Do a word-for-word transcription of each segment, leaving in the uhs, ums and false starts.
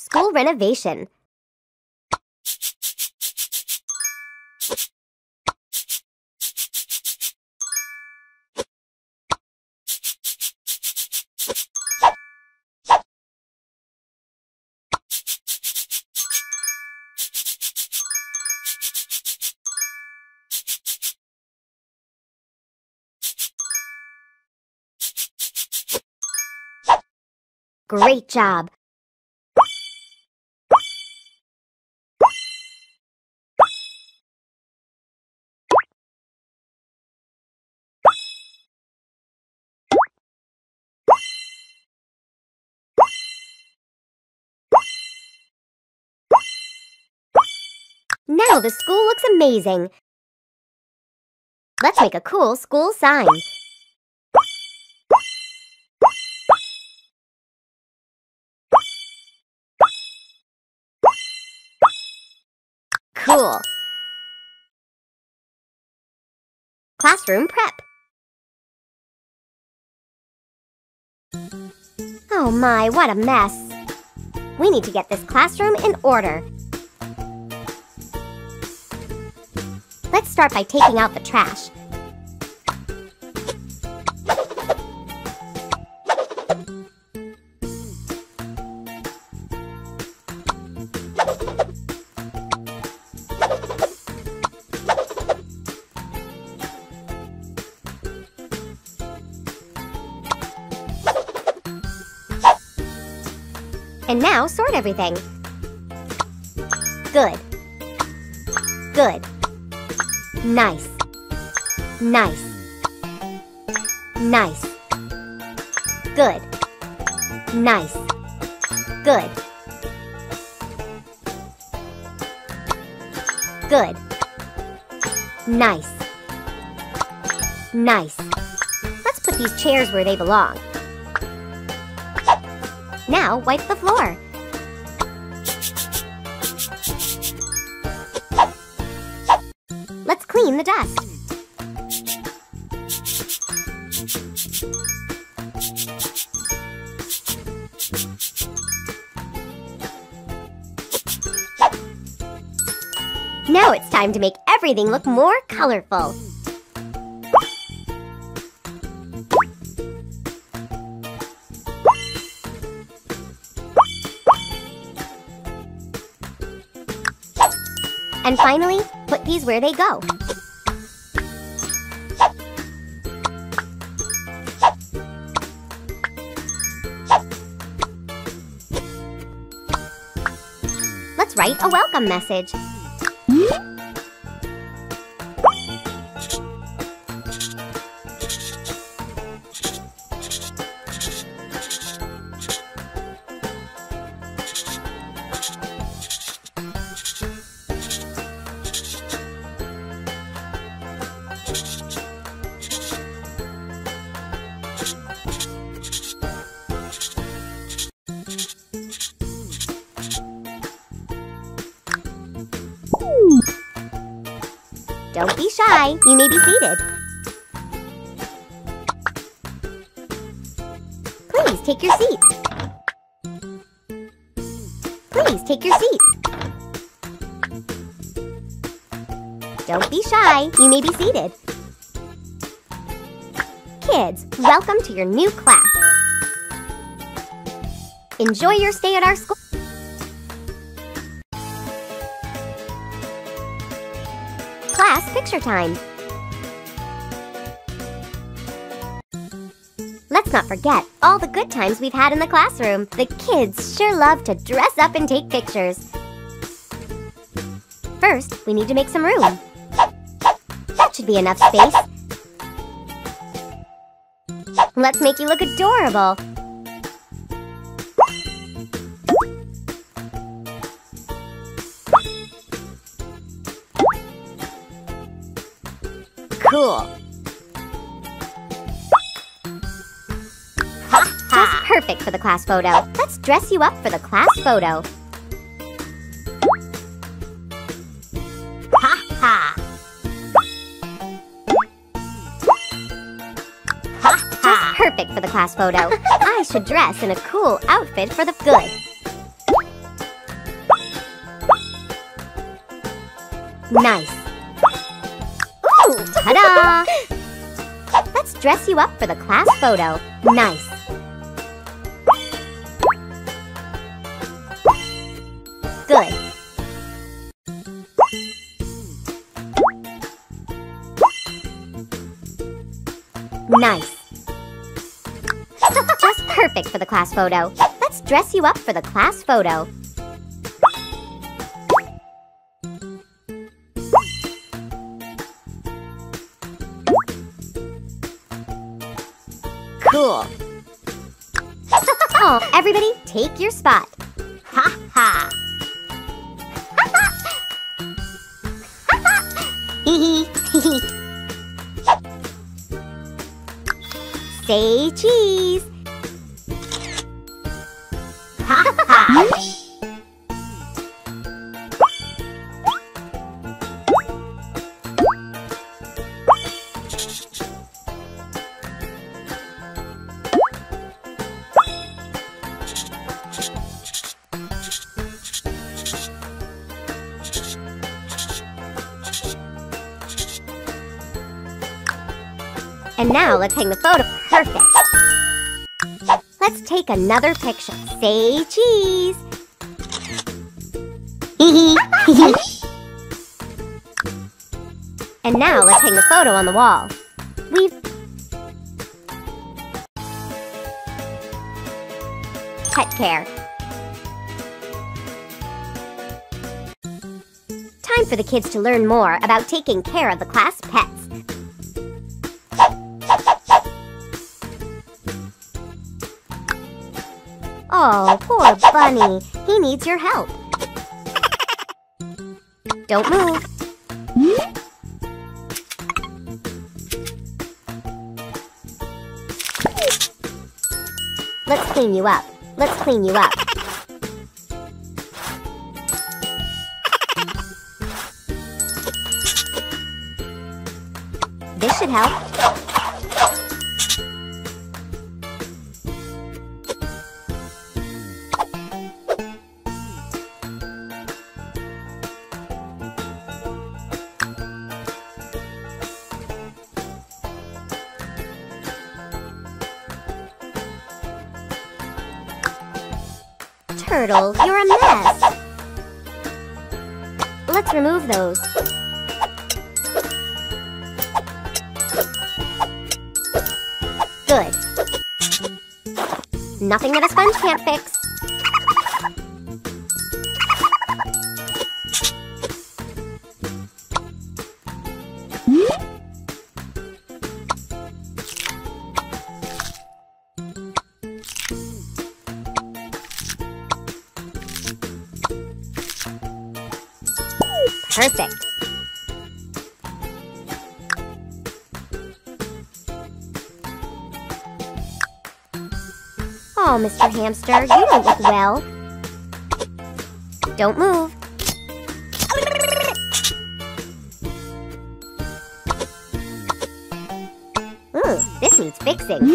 School renovation. Great job! Now the school looks amazing. Let's make a cool school sign. Cool. Classroom prep. Oh my, what a mess. We need to get this classroom in order. Let's start by taking out the trash. And now sort everything. Good. Good. Nice. Nice. Nice. Good. Nice. Good. Good. Nice. Nice. Let's put these chairs where they belong. Now wipe the floor. Let's clean the dust. Now it's time to make everything look more colorful. And finally, put these where they go. Let's write a welcome message. Don't be shy. You may be seated. Please take your seats. Please take your seats. Don't be shy. You may be seated. Kids, welcome to your new class. Enjoy your stay at our school. Class picture time. Let's not forget all the good times we've had in the classroom. The kids sure love to dress up and take pictures. First, we need to make some room. That should be enough space. Let's make you look adorable. Cool. Just perfect for the class photo. Let's dress you up for the class photo. Ha ha. Ha ha. Just perfect for the class photo. I should dress in a cool outfit for the good. Nice. Ooh, ta-da! Let's dress you up for the class photo. Nice. Good. Nice. Just perfect for the class photo. Let's dress you up for the class photo. Cool. Oh, everybody, take your spot. Ha ha. Hee hee. Say cheese. Ha ha. And now let's hang the photo. Perfect. Let's take another picture. Say cheese. And now let's hang the photo on the wall. We've pet care. Time for the kids to learn more about taking care of the class pets. Oh, poor Bunny. He needs your help. Don't move. Let's clean you up. Let's clean you up. This should help. Turtle, you're a mess. Let's remove those. Good. Nothing that a sponge can't fix. Perfect. Oh, Mister Hamster, you don't look well. Don't move. Ooh, this needs fixing.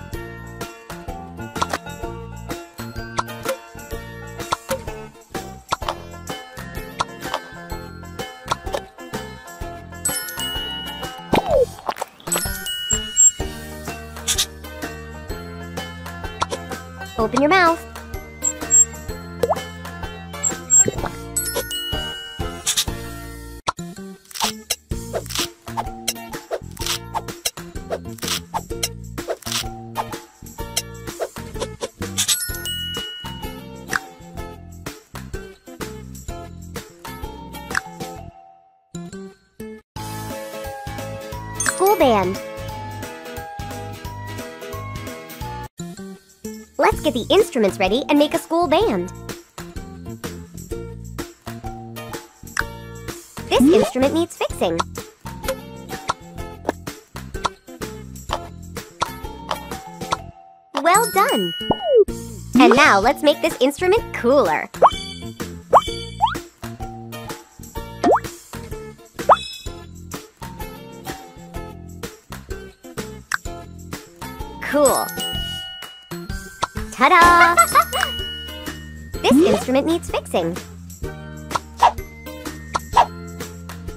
Open your mouth. School band. Let's get the instruments ready and make a school band. This instrument needs fixing. Well done! And now let's make this instrument cooler. Cool. Ta-da! This instrument needs fixing.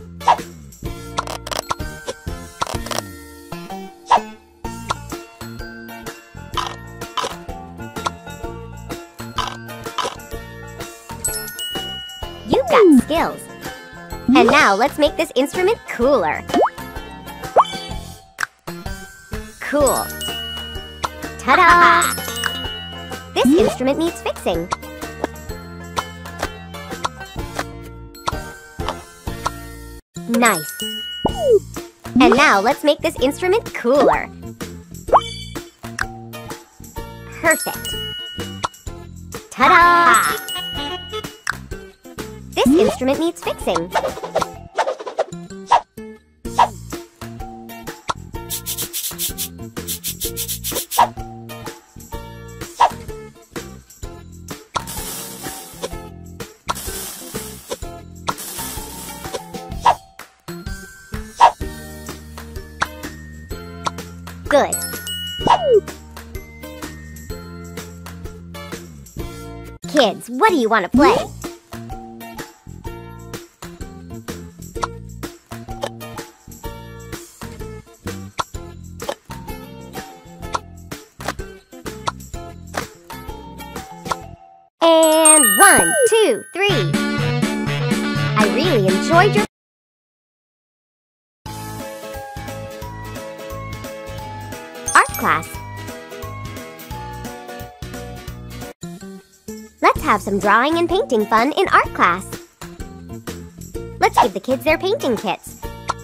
got skills. And now let's make this instrument cooler. Cool. Ta-da! This instrument needs fixing. Nice. And now let's make this instrument cooler. Perfect. Ta-da! This instrument needs fixing. Good. Kids, what do you want to play? And one, two, three. I really enjoyed your art class. Let's have some drawing and painting fun in art class. Let's give the kids their painting kits.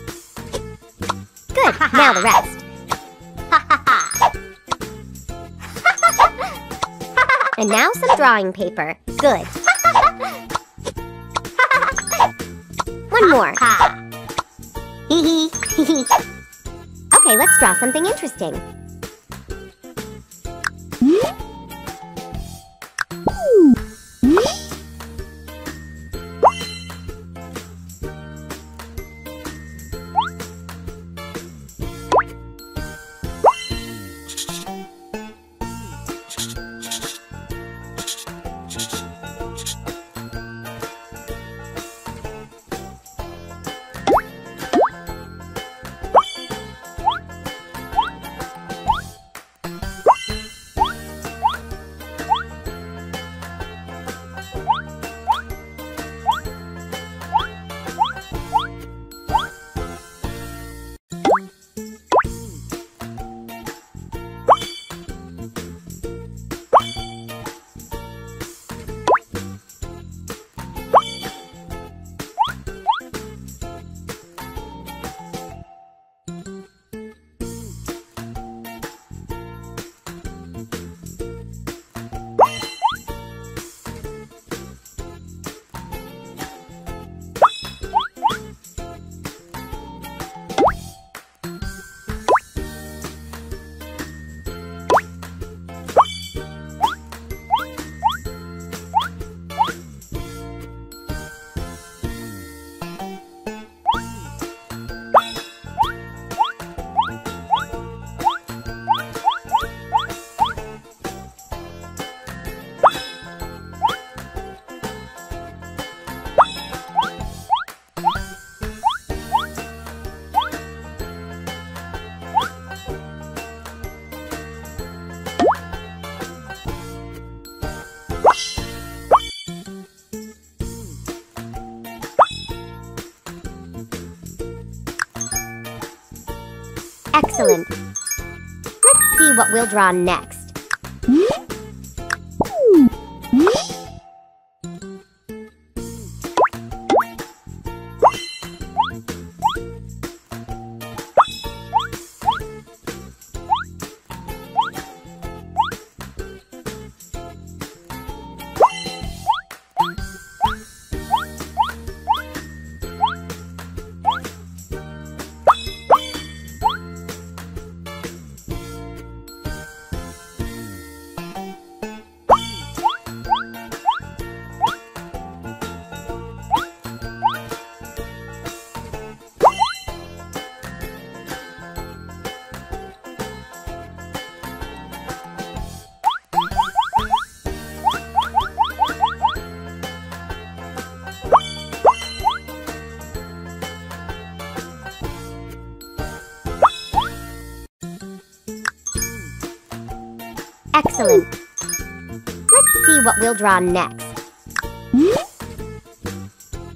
Good, now the rest. And now some drawing paper. Good. One more. Okay, let's draw something interesting. Excellent. Let's see what we'll draw next. Excellent. Let's see what we'll draw next.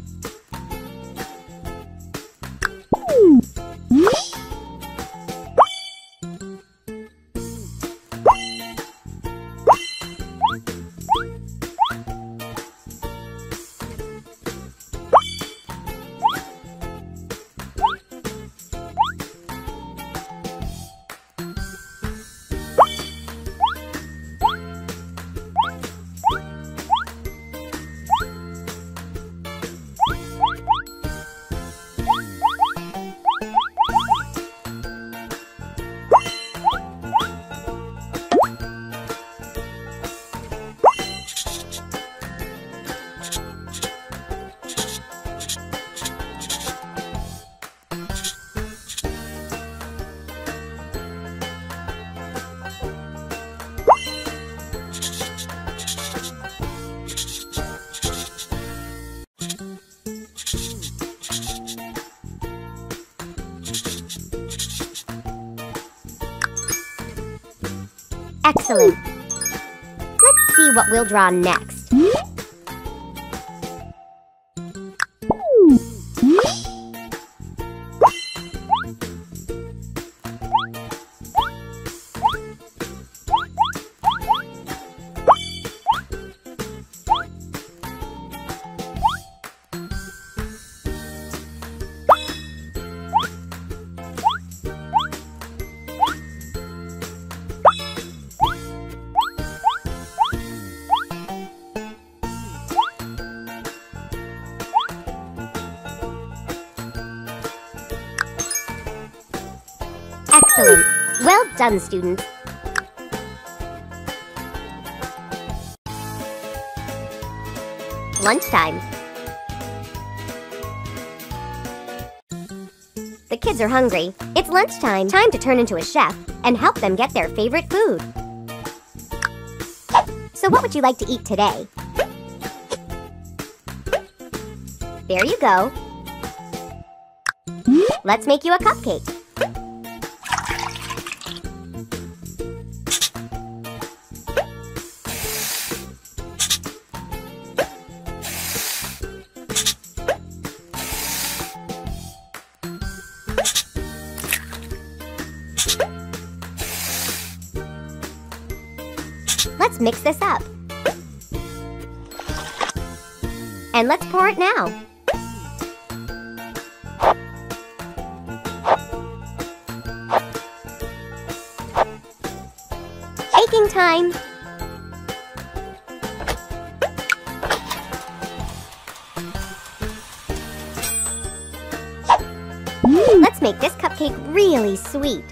Excellent. Let's see what we'll draw next. Excellent. Well done, students. Lunchtime. The kids are hungry. It's lunchtime. Time to turn into a chef and help them get their favorite food. So what would you like to eat today? There you go. Let's make you a cupcake. Let's mix this up. And let's pour it now. Baking time! Let's make this cupcake really sweet.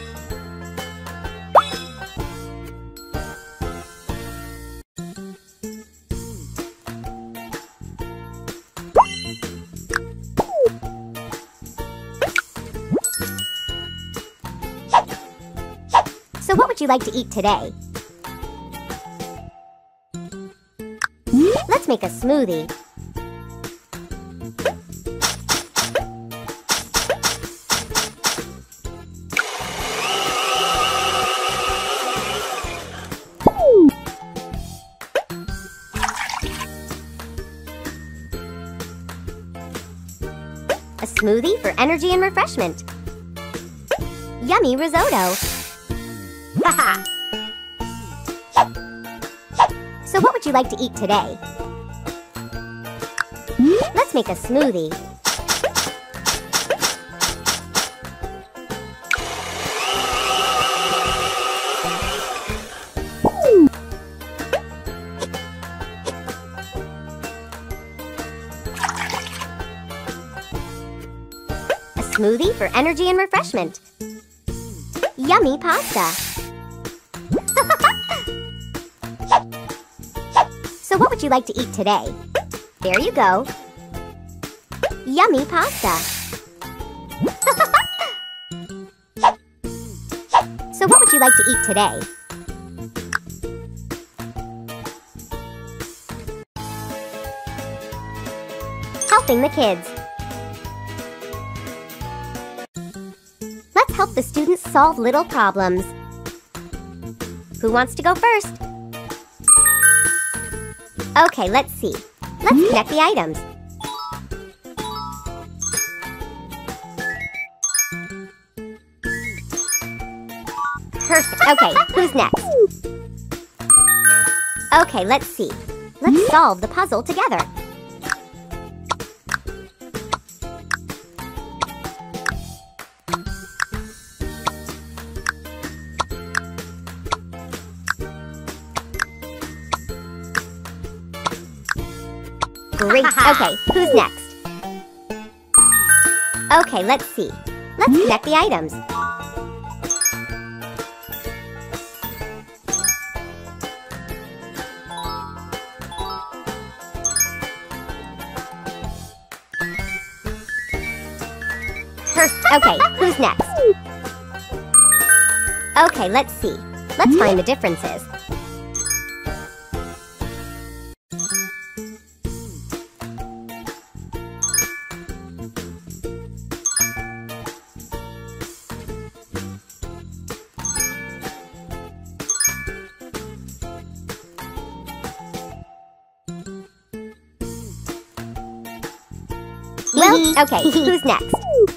So what would you like to eat today? Let's make a smoothie. A smoothie for energy and refreshment. Yummy risotto. Haha! So what would you like to eat today? Let's make a smoothie. A smoothie for energy and refreshment. Yummy pasta. So what would you like to eat today? There you go. Yummy pasta. So what would you like to eat today? Helping the kids. Let's help the students solve little problems. Who wants to go first? Okay, let's see. Let's connect the items. Perfect. Okay, who's next? Okay, let's see. Let's solve the puzzle together. Great. Okay, who's next? Okay, let's see. Let's connect the items. Perfect. Okay, who's next? Okay, let's see. Let's find the differences. Okay, who's next?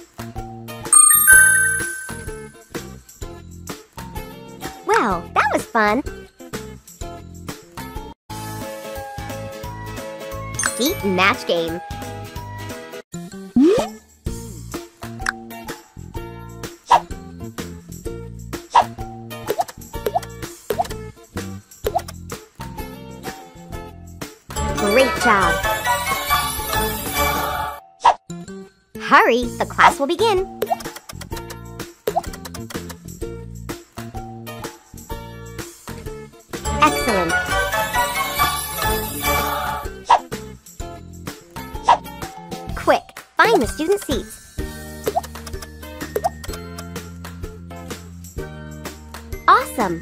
Well, that was fun. Seat and match game. Great job! Hurry, the class will begin. Excellent! Quick, find the student seats. Awesome!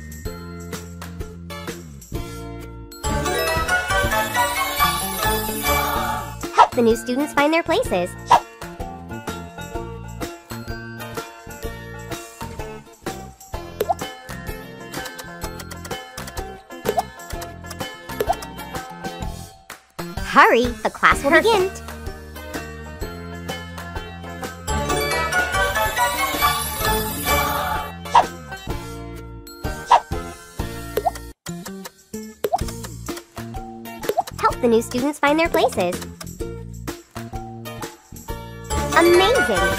Help the new students find their places. Hurry, the class will begin. Help the new students find their places. Amazing!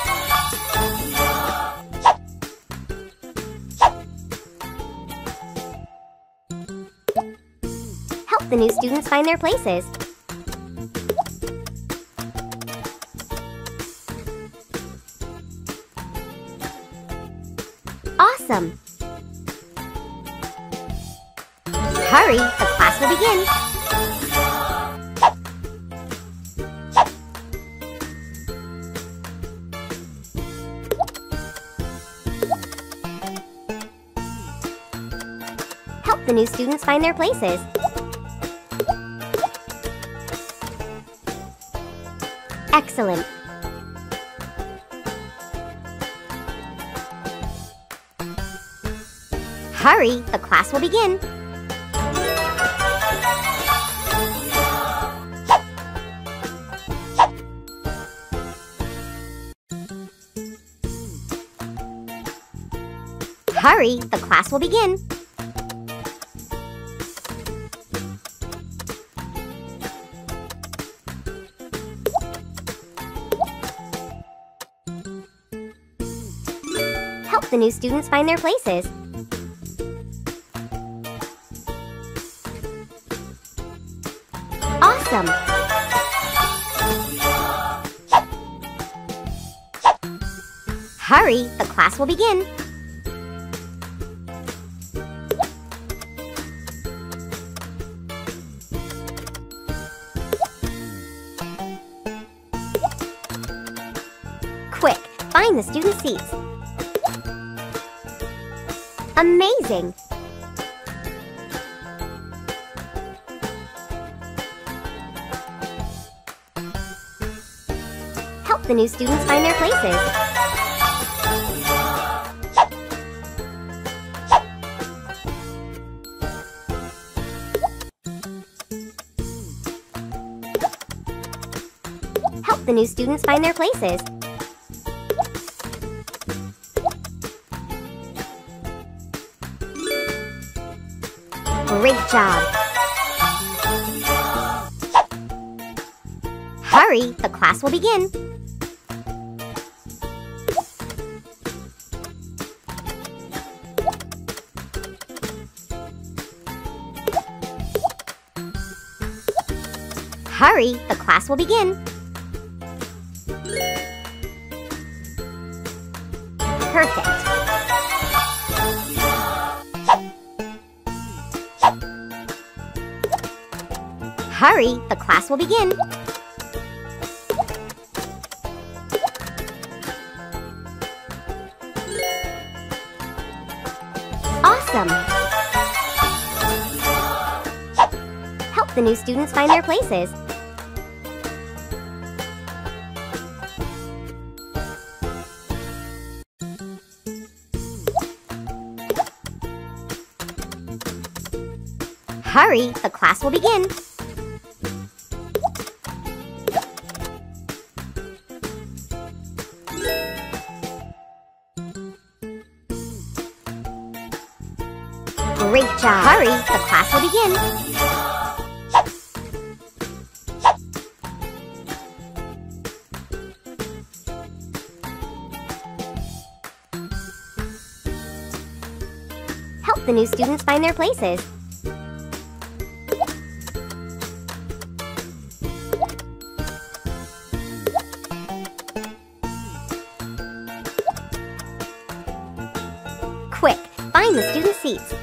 Help the new students find their places. Awesome! Hurry, the class will begin. Help the new students find their places. Excellent! Hurry, the class will begin. Hurry, the class will begin. Help the new students find their places. Awesome! Hurry, the class will begin. Quick, find the student seats. Amazing! Help the new students find their places. Help the new students find their places. Great job! Hurry, the class will begin. Hurry, the class will begin. Perfect! Hurry, the class will begin. Awesome! Help the new students find their places. Hurry, the class will begin. job. Hurry, the class will begin. Help the new students find their places. Quick, find the student seats.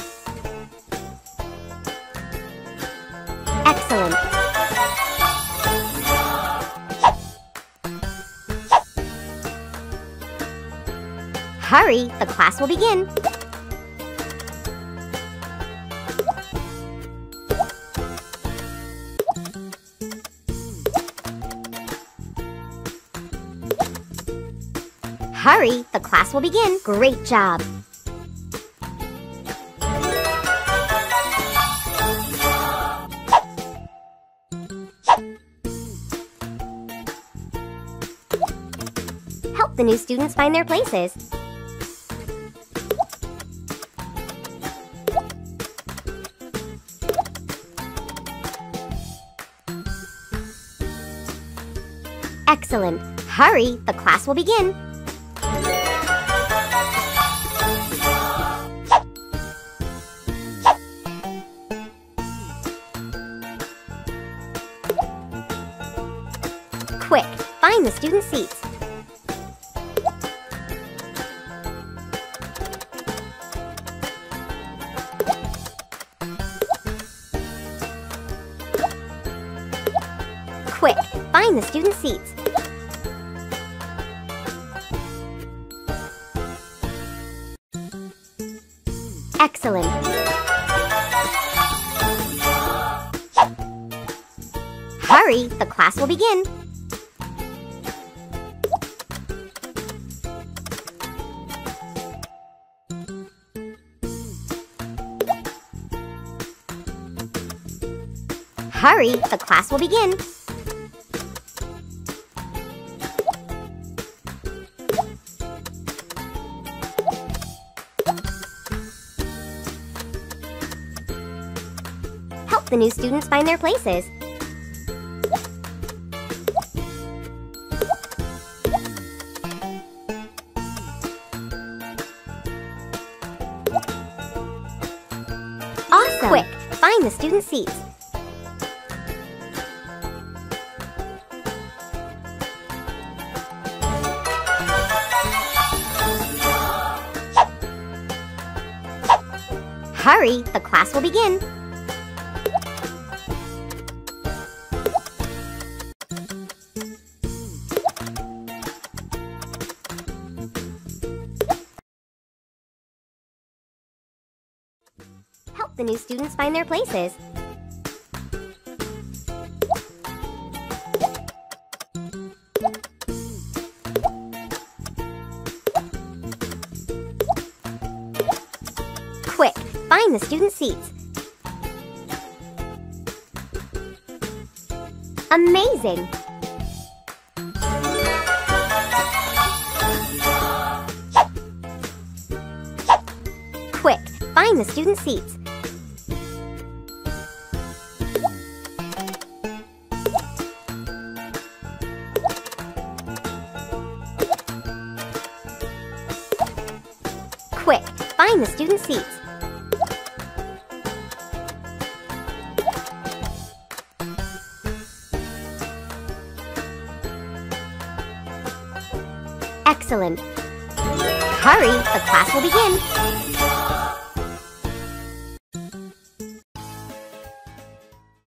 Excellent. Hurry, the class will begin. Hurry, the class will begin. Great job. Help the new students find their places. Excellent. Hurry, the class will begin. Quick, find the student seats. Quick, find the student seats. Excellent. Hurry, the class will begin. Hurry, the class will begin. Help the new students find their places. Awesome! Quick, find the student seats. Hurry, the class will begin. Help the new students find their places. Quick, find the student seats. Amazing! Quick, find the student seats. Quick, find the student seats. Excellent. Hurry, the class will begin.